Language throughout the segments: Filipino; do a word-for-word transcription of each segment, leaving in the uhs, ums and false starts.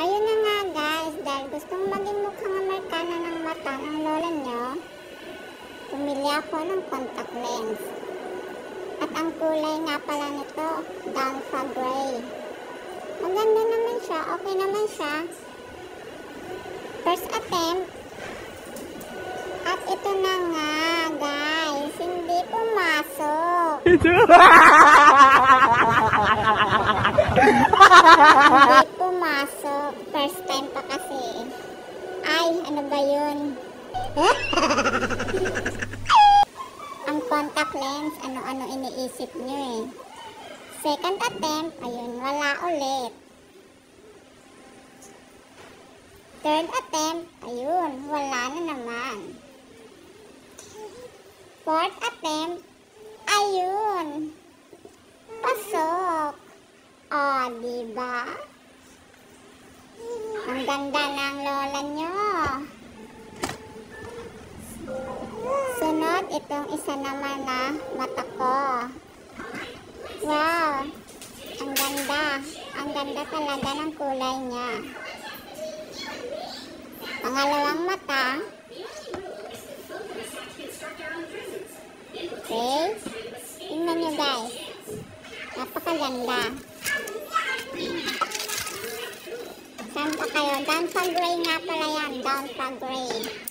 Ayun na nga guys, dahil gustong maging mukhang Amerikano ng mata ng lola nyo, pumili ako ng contact lens. At ang kulay nga pala nito, Danfa Gray. Maganda naman siya, okay naman siya. First attempt. At ito na nga guys, hindi pumasok. Hindi pumasok. First time pa kasi. Ay, ano ba yun? Ang contact lens, ano-ano iniisip nyo eh. Second attempt, ayun, wala ulit. Third attempt, ayun, wala na naman. Fourth attempt, ayun, pasok. O, oh, diba? Ang ganda ng lola nyo. Sunod, itong isa naman na mata ko. Wow, ang ganda. Ang ganda talaga ng kulay niya. Pangalawang mata. Okay. Tingnan nyo guys. Napakaganda. Saan pa kayo? Danfa Gray nga pala yan. Danfa Gray.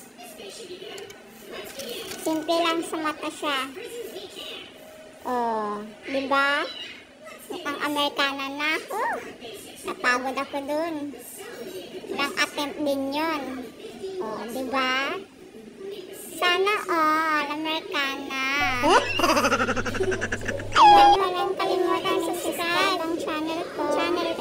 Simple lang sa mata siya. Oh, diba? Mukhang Amerikana na. Oh, napagod ako dun. Ilang attempt din yun. Oh, diba? Sana all Amerikana. Huwag mo lang kalimutan subscribe ang channel ko. Channel